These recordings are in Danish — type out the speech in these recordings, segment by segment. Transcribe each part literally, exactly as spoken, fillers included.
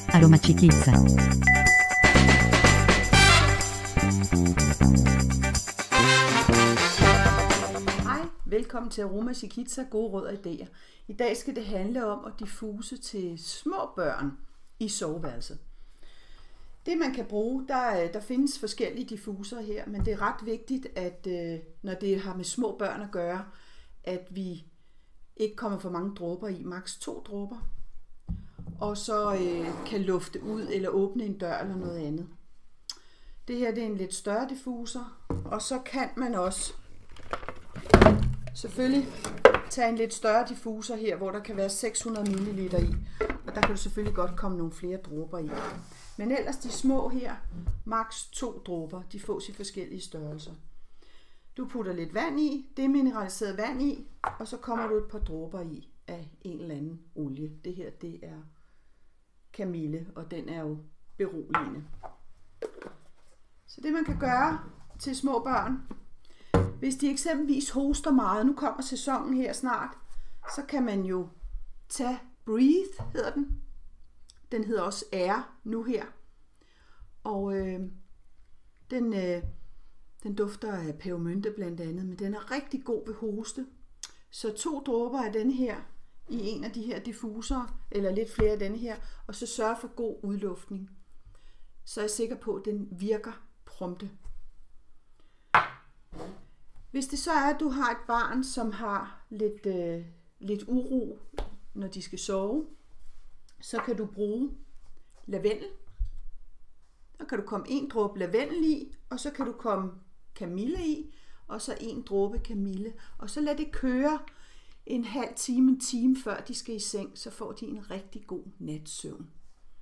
Aroma Chiquizza. Hej, velkommen til Aroma Chiquizza, gode råd og idéer. I dag skal det handle om at diffuse til små børn i soveværelset. Det man kan bruge, der, der findes forskellige diffuser her, men det er ret vigtigt, at når det har med små børn at gøre, at vi ikke kommer for mange dråber i, maks to dråber, og så øh, kan lufte ud eller åbne en dør eller noget andet. Det her det er en lidt større diffuser, og så kan man også selvfølgelig tage en lidt større diffuser her, hvor der kan være seks hundrede milliliter i, og der kan du selvfølgelig godt komme nogle flere dråber i. Men ellers de små her, maks to dråber, de fås i forskellige størrelser. Du putter lidt vand i, det er mineraliseret vand i, og så kommer du et par dråber i af en eller anden olie. Det her det er kamille, og den er jo beroligende. Så det man kan gøre til små børn, hvis de eksempelvis hoster meget, nu kommer sæsonen her snart, så kan man jo tage Breathe, hedder den. Den hedder også Air nu her. Og øh, den, øh, den dufter af pebermynte blandt andet, men den er rigtig god ved hoste. Så to dråber af den her i en af de her diffuser, eller lidt flere af den her, og så sørg for god udluftning. Så er jeg sikker på, at den virker prompte. Hvis det så er, at du har et barn, som har lidt, øh, lidt uro, når de skal sove, så kan du bruge lavendel. Så kan du komme en dråbe lavendel i, og så kan du komme kamille i, og så en dråbe kamille. Og så lad det køre en halv time, en time før de skal i seng, så får de en rigtig god natsøvn.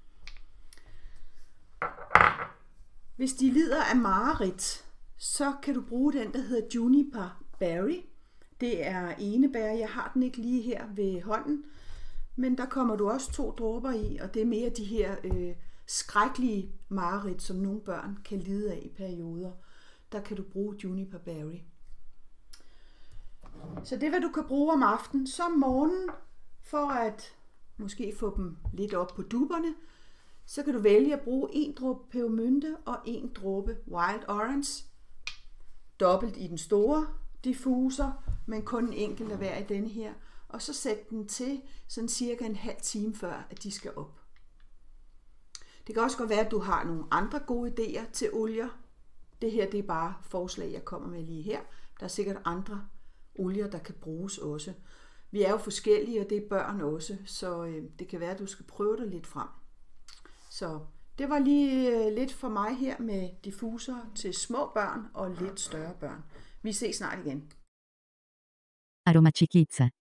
Hvis de lider af mareridt, så kan du bruge den, der hedder Juniper Berry. Det er enebær, jeg har den ikke lige her ved hånden, men der kommer du også to dråber i, og det er mere de her øh, skrækkelige mareridt, som nogle børn kan lide af i perioder. Der kan du bruge Juniper Berry. Så det er, hvad du kan bruge om aftenen. Så om morgenen, for at måske få dem lidt op på dupperne, så kan du vælge at bruge en dråbe pebermynte og en dråbe wild orange. Dobbelt i den store diffuser, men kun en enkelt af hver i denne her. Og så sæt den til sådan cirka en halv time før, at de skal op. Det kan også godt være, at du har nogle andre gode idéer til olier. Det her det er bare forslag, jeg kommer med lige her. Der er sikkert andre olier, der kan bruges også. Vi er jo forskellige, og det er børn også, så øh, det kan være, at du skal prøve det lidt frem. Så det var lige øh, lidt for mig her med diffuser til små børn og lidt større børn. Vi ses snart igen. Aroma Chiquizza.